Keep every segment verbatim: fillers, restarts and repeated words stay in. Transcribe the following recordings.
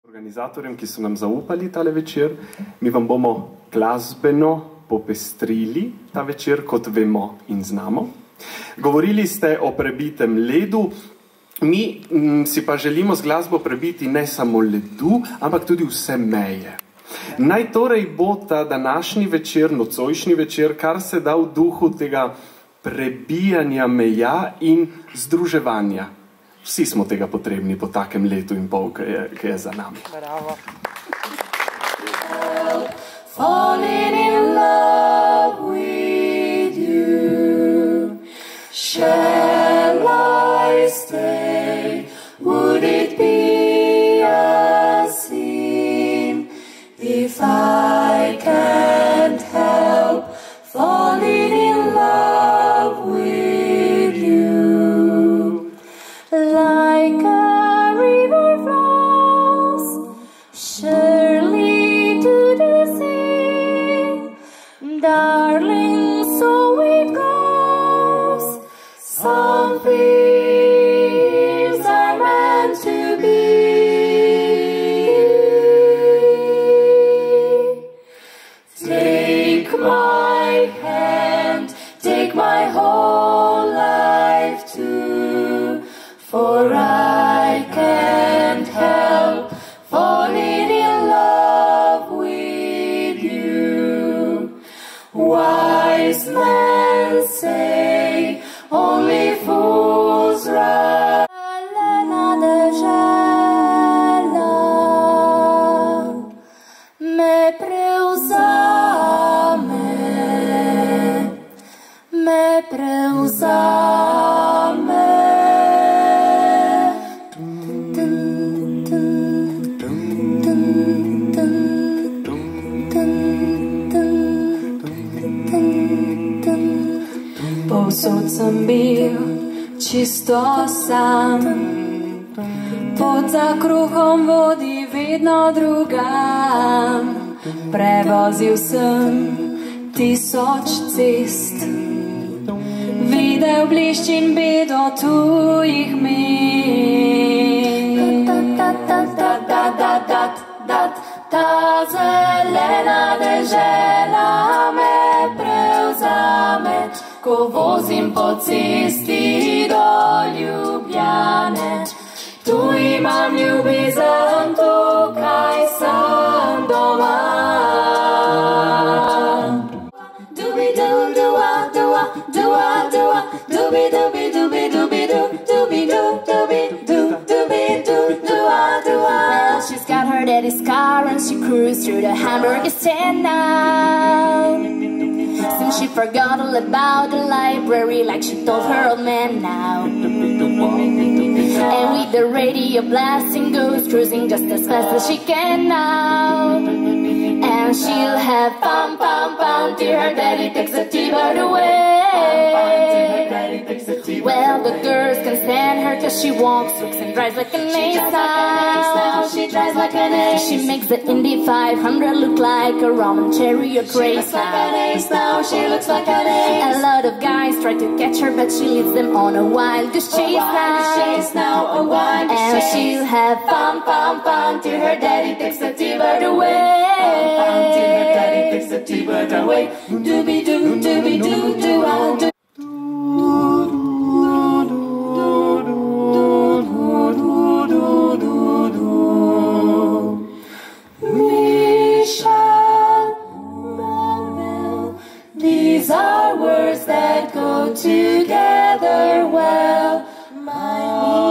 Organizatorjem, ki so nam zaupali tale večer, mi vam bomo glasbeno popestrili ta večer, kot vemo in znamo. Govorili ste o prebitem ledu, mi m, si pa želimo z glasbo prebiti ne samo ledu, ampak tudi vse meje. Naj torej bo ta današnji večer, nocojšnji večer, kar se da v duhu tega prebijanja meja in združevanja. Vsi smo tega potrebni po takem letu in pol, ki je, ki je za nami. Bravo. Falling in love with you, shall I stay? Would it be a sin if I can't help falling in love with you? Like a river flows surely to the sea, darling, so it goes. Some things are meant to be. Take my hand, take my whole life too, for I can't help falling in love with you. Wise men say only fools rush. Lena de gela me preuzame, me preuzame. Povsod sem bil čisto sam, pot za kruhom vodi vedno drugam. Prevozil sem tisoč cest, videl blišč in bedo tujih mest. Ta zelena dežela me prevzame, ko vozim po cesti do Ljubljane. Tu imam ljubezen, tukaj sem doma. Dubi-du, dua, dua, dua, dua, dubi-dubi, dubi-dubi-du, dubi-du, dubi-du, dubi-du, dua, dua. Well, she's got her daddy's car and she cruised through the hamburger stand now. Since she forgot all about the library, like she told her old man now. And with the radio blasting, goes cruising just as fast as she can now. And she'll have pam pam pam till her daddy takes the T-bird away. Well, the girls can stand her cause she walks, looks and drives like an ace now. She drives like an ace. She makes the Indy five hundred look like a Roman chariot race now. She looks like an ace. A lot of guys try to catch her, but she leads them on a wild goose chase now. And she'll have pam pam pam till her daddy takes the T-bird away. Till her daddy takes the T-bird away. Doobie doo, doobie doo, doo ah doo. These are words that go together well. My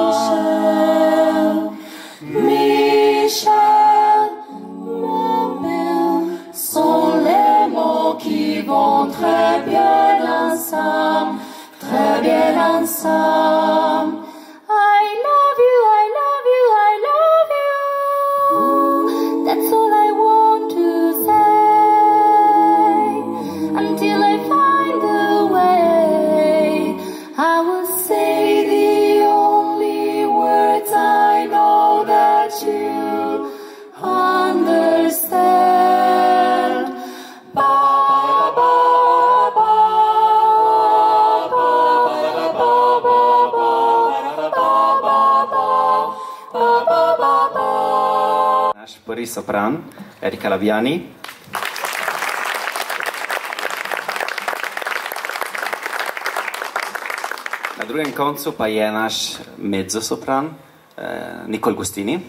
Michel, Michel, Mabel, sont les mots qui vont très bien ensemble, très bien ensemble. I love you, I love you, I love you. That's all I want to say. Until I find a way, I will say the only words I know that you understand. Ba, ba, ba, ba, ba, ba, ba, ba. naš prvi sopran, Erika Labiani. Na drugem koncu pa je naš mezzosopran, Nicole Gustini.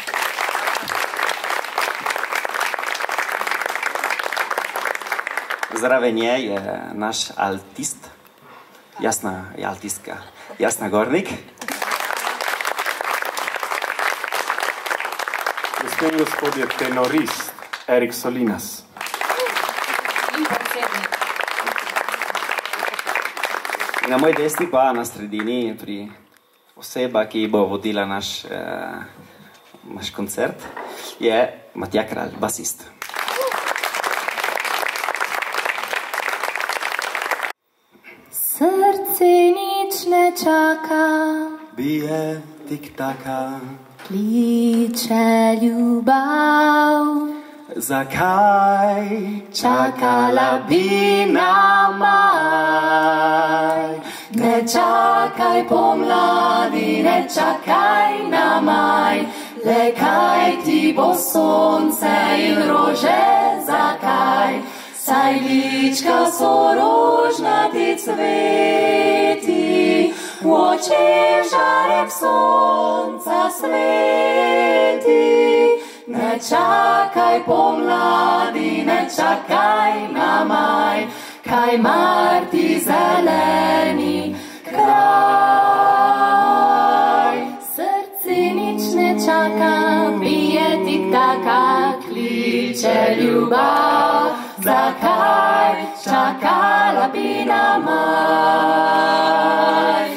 Zraven nje je naš altist, Jasna je altistka, Jasna Gornik. Gospe in gospodje, tenorist Erik Solinas. Na moj desni pa na sredini pri oseba, ki bo vodila naš, eh, naš koncert, je Matija Kralj, basist. Srce nič ne čaka, Bije tik-taka, kliče ljubav. zakaj Čakala bi na maj. Ne čakaj pomladi, ne čakaj na maj. Le kaj ti bo sonce in rože, zakaj? Saj lička so rožnati cveti, v očeh žarek sonca sveti. Ne čakaj pomladi, ne čakaj na maj, kaj mar ti zeleni kraj. Srce nič ne čaka, bije tik-taka, kliče ljubav. Zakaj čakala bi na maj?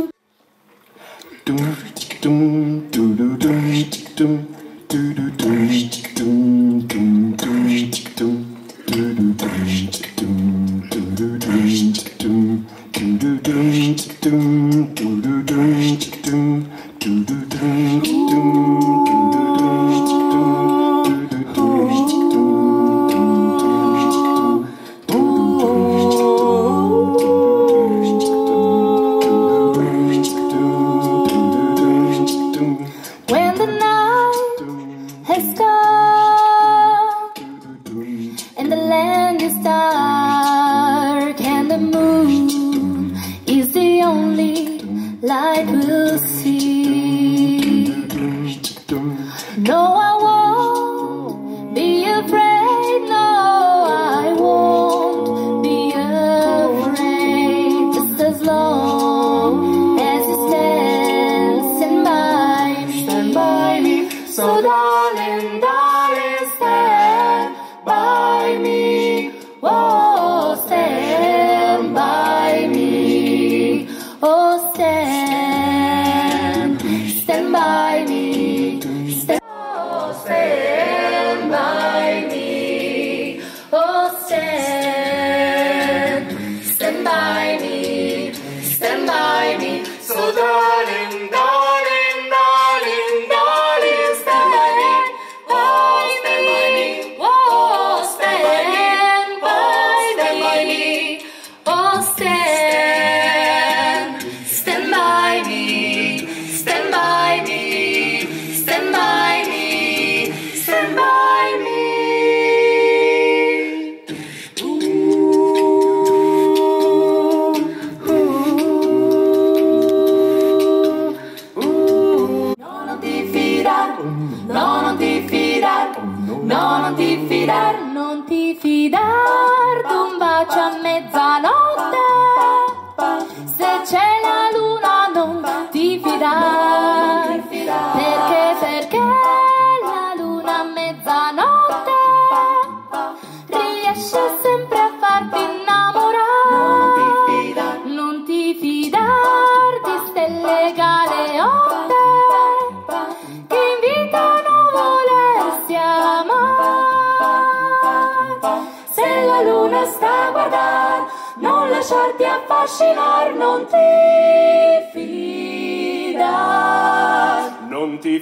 Non ti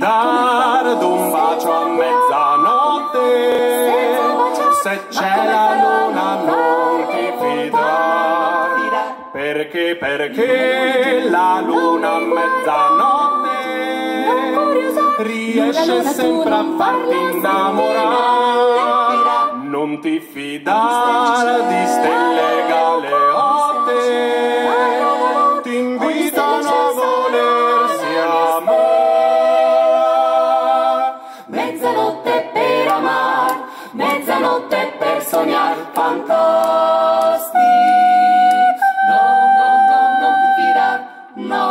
fidar d'un bacio a mezzanotte, se c'è la luna non ti fidar, perché, perché la luna a mezzanotte riesce sempre a farti innamorare. Non ti fidare di stelle galeotte, ti invitano a volersi amare. Mezzanotte per amar, mezzanotte per sognar, fantastico. No, no, no, non ti fidar, no.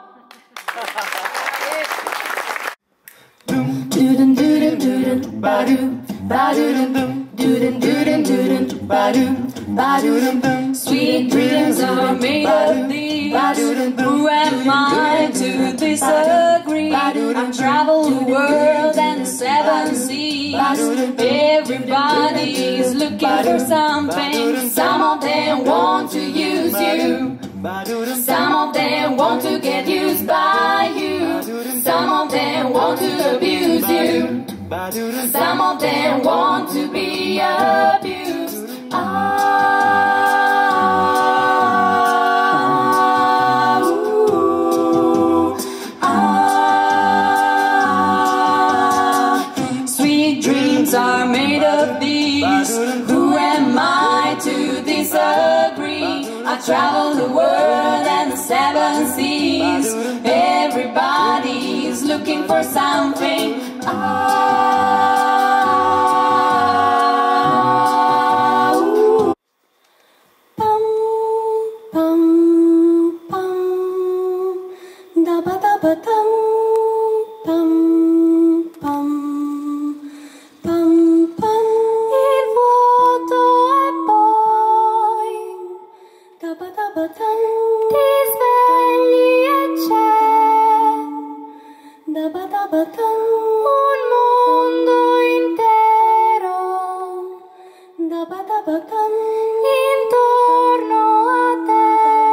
Doo-dum, doo-dum, doo-dum, ba-doo, ba-doo-dum, doo-dum, doo-dum, doo-dum, ba-doo, ba-doo-dum. Sweet dreams are made of these. Who am I to disagree? I've traveled the world and the seven seas. Everybody is looking for something. Some of them want to use you. Some of them want to get used by you. Some of them want to abuse you. Some of them want to be abused. Ah, ooh, ah. Sweet dreams are made of these. Who am I to disagree? I travel the world and the seven seas. Everybody is looking for something. Ah, ooh. Pum, pum, pum, da ba da ba dum, pum, pum, pum, pum. Il vuoto e poi da ba da ba dum, ti svegli e c'è da ba da ba dum, un mondo intero da ba da ba dum, intorno a te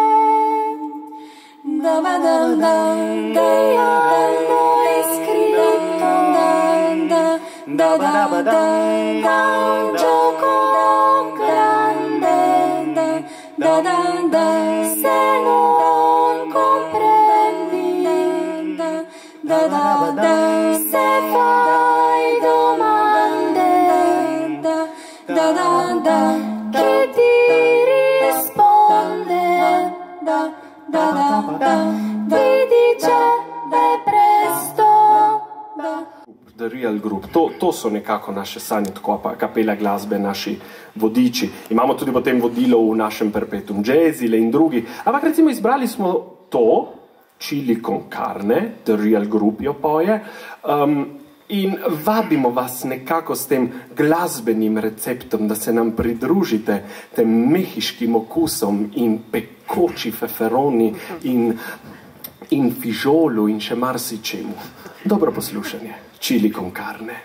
da ba da dum, che hanno scritto da da da ba dum, da un gioco grande da da da, se non comprendi da da da, se fai domande da da da, chi ti risponde da da da, ti dice da presto da. The Real Group. To, to so nekako naše sanje, tako pa kapela glasbe, naši vodiči. Imamo tudi potem vodilo v našem Perpetuum Jazzile in drugi. Ampak recimo izbrali smo to, Chili con Carne, The Real Group jo poje, um, in vabimo vas nekako s tem glasbenim receptom, da se nam pridružite tem mehiškim okusom in pekoči feferoni in, in fižolu in še marsičemu. Dobro poslušanje. Chili con Carne.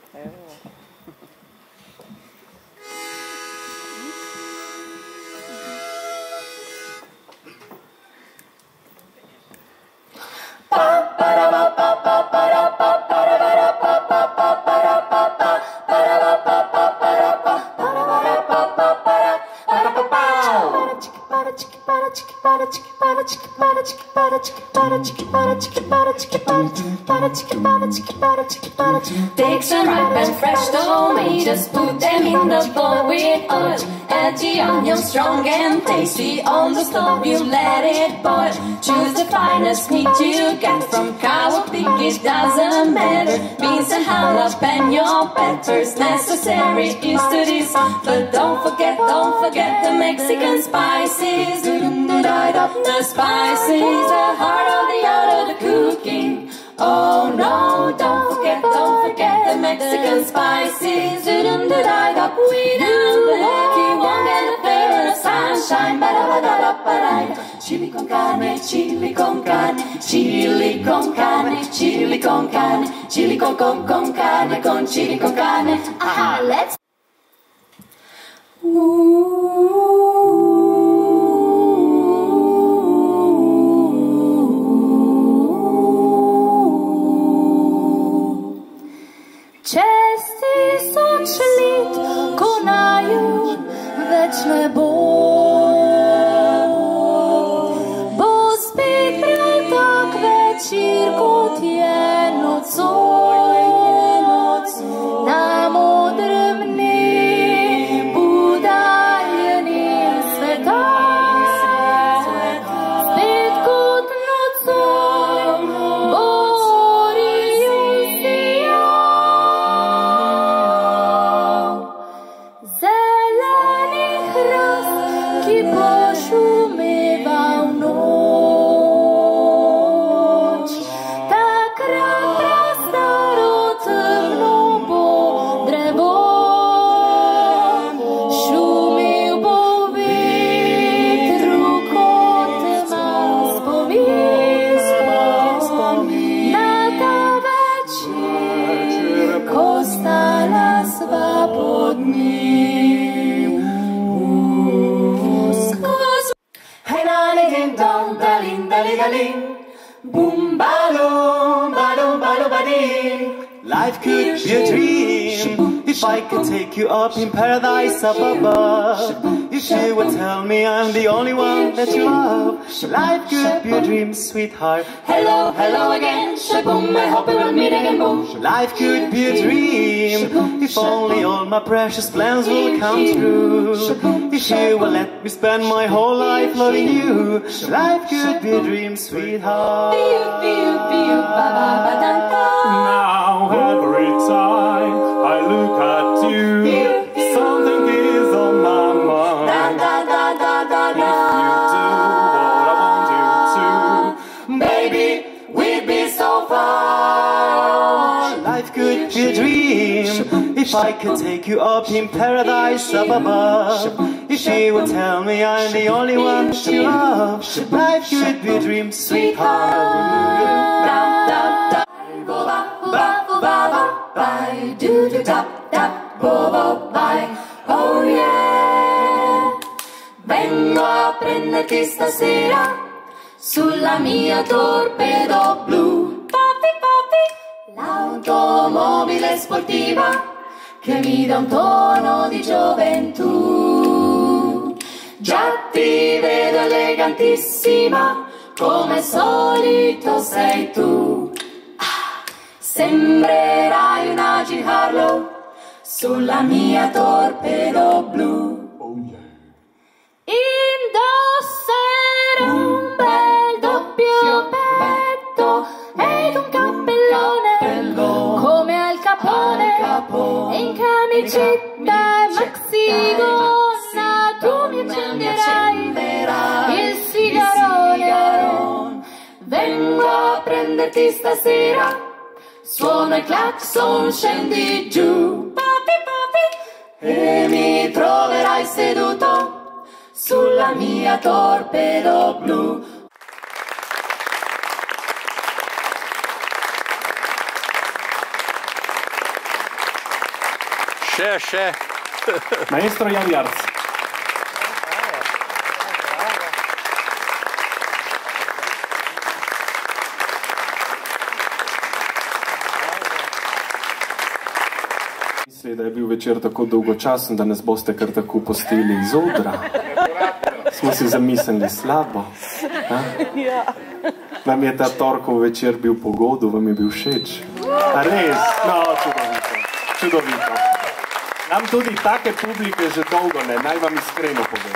Take some ripe and fresh tomatoes, put them in the bowl with oil. Add the onion strong and tasty, on the stove you let it boil. Choose the finest meat you get from cow or pig, it doesn't matter. Beans and jalapeno peppers, necessary is to this. But don't forget, don't forget the Mexican spices. The spices, the heart of the art of the cooking. Oh no, don't forget, don't forget the Mexican spices. We do that you won't get the flavor of sunshine. Chili con carne, chili con carne, chili con carne, chili con carne, chili con con con carne, con chili con carne. Aha, let's. Česti sončni led, ko naju več ne bo. Bo spet prav tak večer, kot je nocoj. ting-a-ling, boom ba-doom, ba-doom, ba-doom, ba-ding. Life could be a dream if I could take you up in paradise up above. If you would tell me I'm the only one that you love. Life could be a dream, sweetheart. Hello, hello again, shaboom, I hope we will meet again, boom. Life could be a dream if only all my precious plans will come true. If you will let me spend my whole life loving you. Life could be a dream, sweetheart. Now every time I look at you, something is on my mind. If you do what I want you to, Baby, we'd be so far. Life could be a dream if I could take you up in paradise up above. If you would tell me I'm the only one that you love. Life could be a dream, sweetheart. Bye, do do tap tap, bo bo bye, oh yeah. Vengo a prenderti stasera sulla mia torpedo blu. Papi papi, l'automobile sportiva che mi dà un tono di gioventù. Già ti vedo elegantissima, come al solito sei tu. Sembrerai una Jean Harlow sulla mia torpedo blu. oh yeah. Indosserò un bel doppio petto ed un cappellone come Al Capone, e in camicetta e maxigonna tu mi accenderai il sigarone. Vengo a prenderti stasera, suona il clacson, scendi giù, papi papi, e mi troverai seduto sulla mia torpedo blu. Še, še. Maestro Jan Jarc. Da je bil večer tako dolgočasen, da nas boste kar tako pustili iz odra. Smo si zamislili slabo. Ha? Vam je ta torkov večer bil pogodu, vam je bil všeč? A res? No, čudovito. Čudovito. Nam tudi take publike že dolgo ne, naj vam iskreno povem.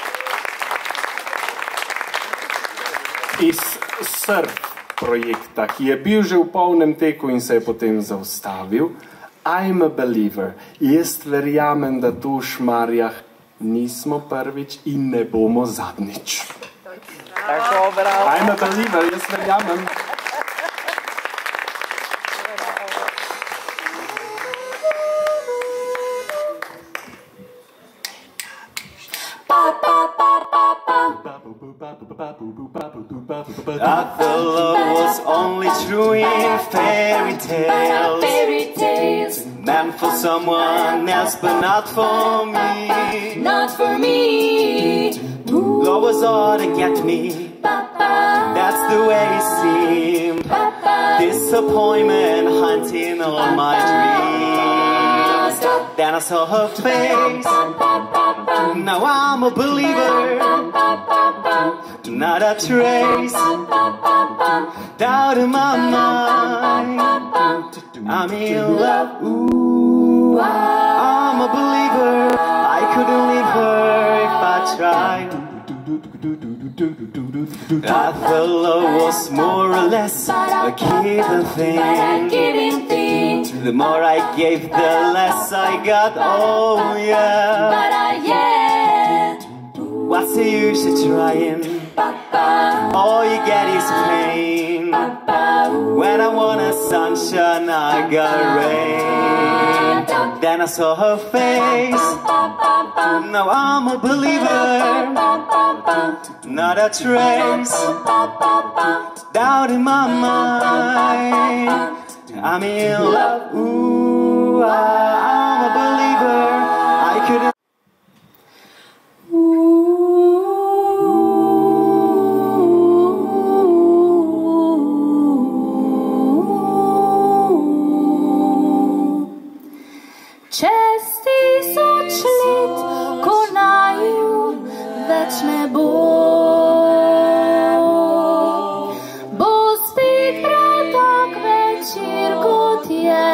Iz Surf projekta, ki je bil že v polnem teku in se je potem zaustavil, I'm a believer. Jaz verjamem, da tu v Šmarjah nismo prvič in ne bomo zadnjič. Tako, bravo. I'm a believer, jaz verjamem. I thought love was only true in fairy tales, fairy tales, meant for someone else but not for me. not for me. Ooh, Love was all to get me, papa, that's the way it seemed. papa, Disappointment hunting all my dreams. Then I saw her face, now I'm a believer. Not a trace, doubt in my mind. I'm in love, ooh, I'm a believer. I couldn't leave her if I tried. I thought love was more or less a given thing. giving thing, The more I gave, the less I got, oh yeah. but I yet, What's the use of trying? papa, All you get is pain. papa, When I wanted sunshine, I got rain. Then I saw her face, now I'm a believer. Not a trace, doubt in my mind. I'm in love, ooh, I'm a believer. I couldn't. ooh. Čez tisoč let, ko naju več ne bo, bo spet prav tak večer, kot je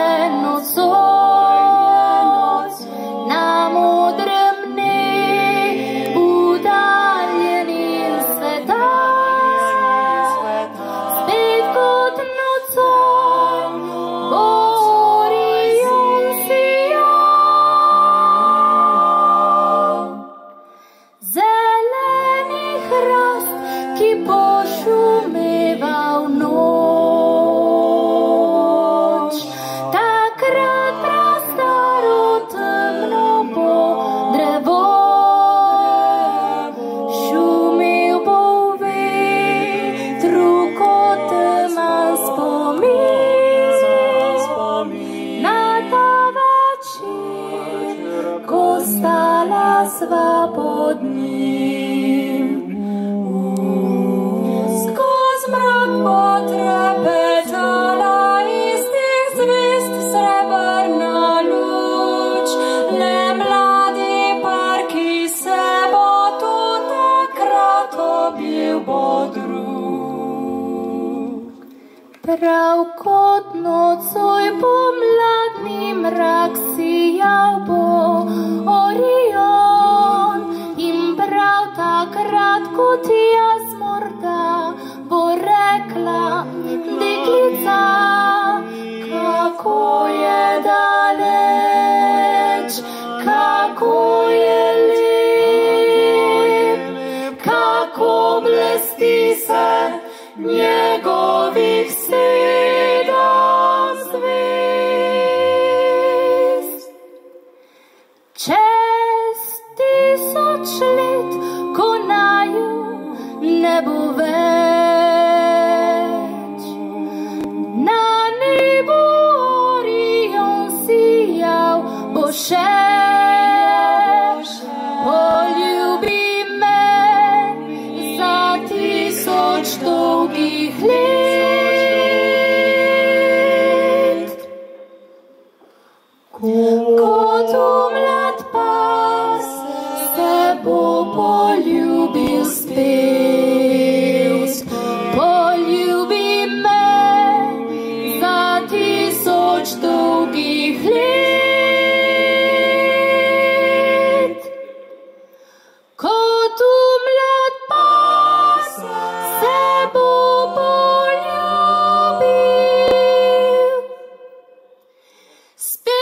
nocoj. Na modrem nebu udaljenih sveta, spet kot nocoj, bo Orion sijal. Zeleni hrast, ki bo šumeval noč, takrat prastaro temno bo drevo, šumel bo v vetru kot teman spomin na ta večer, ko stala sva pod njim. Skoz mrak bo trepetala iz teh zvezd srebrna luč, le mladi par, ki se bo tu takrat objel bo drug. Prav kot nocoj pomladni mrak sijal bo Orion, in prav takrat kot jaz morda bo rekla deklica, kako je daleč, kako je lep, kako blesti se njegovih sedem zvezd. Čez tisoč let, ko naju ne bo več, na nebu Orion sijal bo še. Poljubi me za tisoč dolgih let, kot mlad pas se bo poljubil spet. Poljubi me za tisoč dolgih let, kot mlad pas se bo poljubil spet.